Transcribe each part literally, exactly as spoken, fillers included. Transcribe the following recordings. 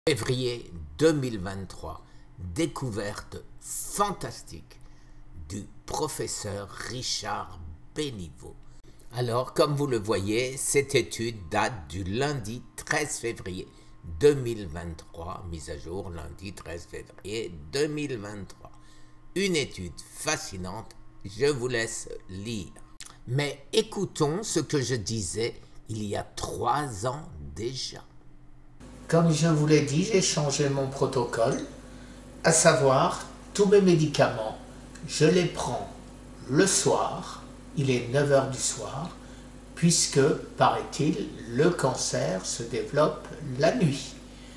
Février deux mille vingt-trois, découverte fantastique du professeur Richard Béliveau. Alors, comme vous le voyez, cette étude date du lundi treize février deux mille vingt-trois, mise à jour lundi treize février deux mille vingt-trois. Une étude fascinante, je vous laisse lire. Mais écoutons ce que je disais il y a trois ans déjà. Comme je vous l'ai dit, j'ai changé mon protocole, à savoir tous mes médicaments, je les prends le soir, il est neuf heures du soir, puisque, paraît-il, le cancer se développe la nuit.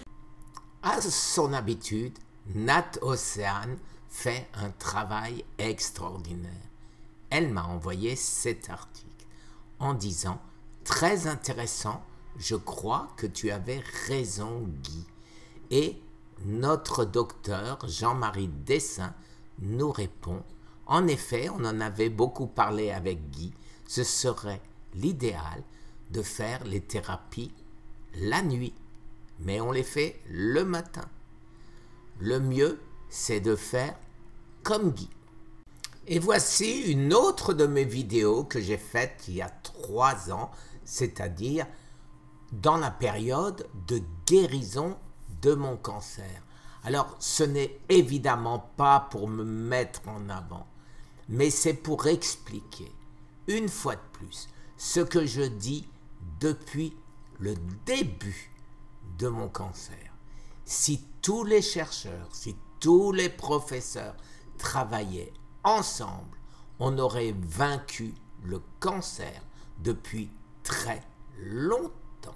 À son habitude, Nat Océane fait un travail extraordinaire. Elle m'a envoyé cet article en disant « Très intéressant, je crois que tu avais raison, Guy. » Et notre docteur Jean-Marie Dessin nous répond « En effet, on en avait beaucoup parlé avec Guy, ce serait l'idéal de faire les thérapies la nuit, mais on les fait le matin. Le mieux, c'est de faire comme Guy. » Et voici une autre de mes vidéos que j'ai faite il y a trois ans, c'est-à-dire dans la période de guérison de mon cancer. Alors, ce n'est évidemment pas pour me mettre en avant, mais c'est pour expliquer, une fois de plus, ce que je dis depuis le début de mon cancer. Si tous les chercheurs, si tous les professeurs travaillaient ensemble, on aurait vaincu le cancer depuis très longtemps.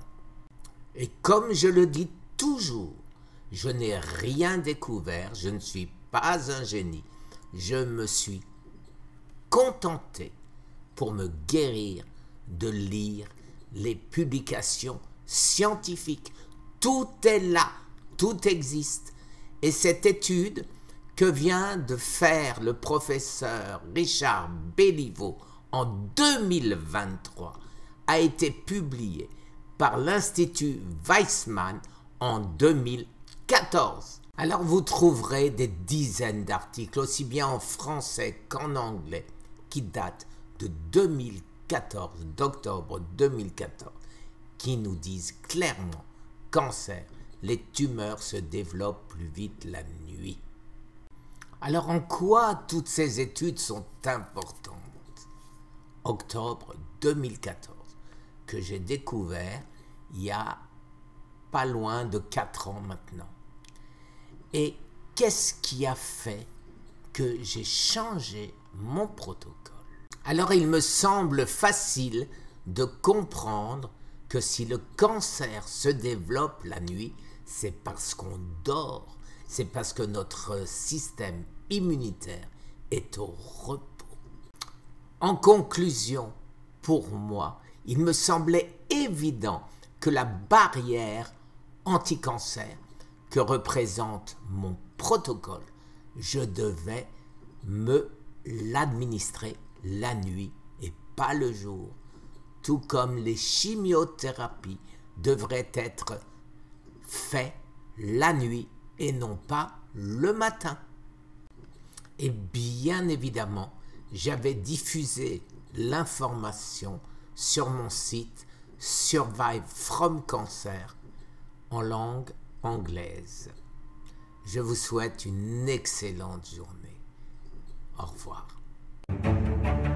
Et comme je le dis toujours, je n'ai rien découvert, je ne suis pas un génie. Je me suis contenté pour me guérir de lire les publications scientifiques. Tout est là, tout existe. Et cette étude que vient de faire le professeur Richard Béliveau en deux mille vingt-trois a été publiée par l'Institut Weizmann en deux mille quatorze. Alors vous trouverez des dizaines d'articles, aussi bien en français qu'en anglais, qui datent de deux mille quatorze, d'octobre deux mille quatorze, qui nous disent clairement « Cancer, les tumeurs se développent plus vite la nuit ». Alors en quoi toutes ces études sont importantes? Octobre deux mille quatorze, que j'ai découvert il y a pas loin de quatre ans maintenant. Et qu'est-ce qui a fait que j'ai changé mon protocole? Alors il me semble facile de comprendre que si le cancer se développe la nuit, c'est parce qu'on dort, c'est parce que notre système immunitaire est au repos. En conclusion, pour moi, il me semblait évident que la barrière anti-cancer que représente mon protocole, je devais me l'administrer la nuit et pas le jour, tout comme les chimiothérapies devraient être faites la nuit et non pas le matin. Et bien évidemment, j'avais diffusé l'information sur mon site Survive from Cancer en langue anglaise. Je vous souhaite une excellente journée. Au revoir.